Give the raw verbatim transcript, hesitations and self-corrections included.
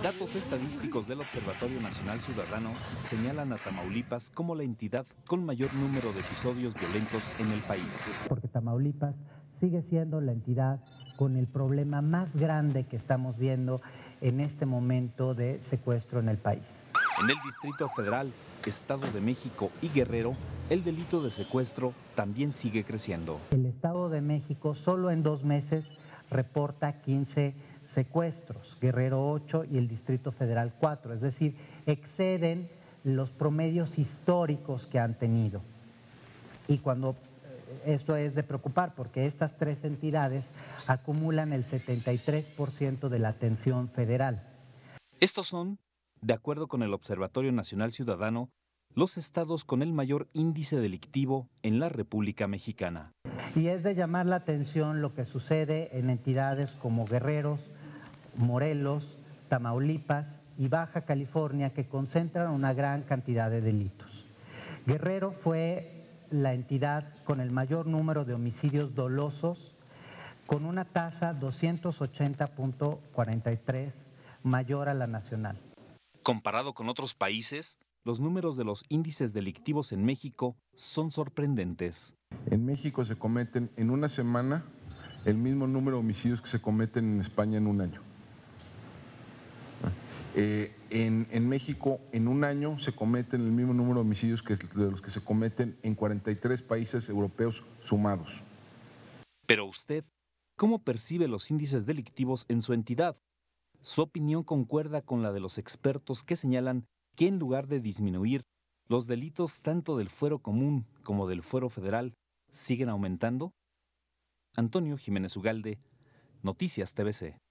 Datos estadísticos del Observatorio Nacional Ciudadano señalan a Tamaulipas como la entidad con mayor número de episodios violentos en el país. Porque Tamaulipas sigue siendo la entidad con el problema más grande que estamos viendo en este momento de secuestro en el país. En el Distrito Federal, Estado de México y Guerrero, el delito de secuestro también sigue creciendo. El Estado de México solo en dos meses reporta quince secuestros, Guerrero ocho y el Distrito Federal cuatro, es decir, exceden los promedios históricos que han tenido. Y cuando esto es de preocupar porque estas tres entidades acumulan el setenta y tres por ciento de la atención federal. Estos son, de acuerdo con el Observatorio Nacional Ciudadano, los estados con el mayor índice delictivo en la República Mexicana. Y es de llamar la atención lo que sucede en entidades como Guerrero, Morelos, Tamaulipas y Baja California, que concentran una gran cantidad de delitos. Guerrero fue la entidad con el mayor número de homicidios dolosos, con una tasa doscientos ochenta punto cuarenta y tres mayor a la nacional. Comparado con otros países, los números de los índices delictivos en México son sorprendentes. En México se cometen en una semana el mismo número de homicidios que se cometen en España en un año. Eh, en, en México en un año se cometen el mismo número de homicidios que de los que se cometen en cuarenta y tres países europeos sumados. Pero usted, ¿cómo percibe los índices delictivos en su entidad? Su opinión concuerda con la de los expertos que señalan que en lugar de disminuir, los delitos tanto del fuero común como del fuero federal siguen aumentando. Antonio Jiménez Ugalde, Noticias T V C.